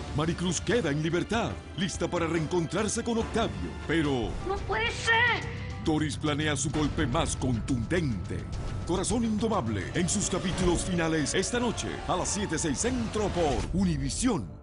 Maricruz queda en libertad, lista para reencontrarse con Octavio. Pero ¡No puede ser! Doris planea su golpe más contundente. Corazón Indomable, en sus capítulos finales esta noche a las 7:06 Centro por Univisión.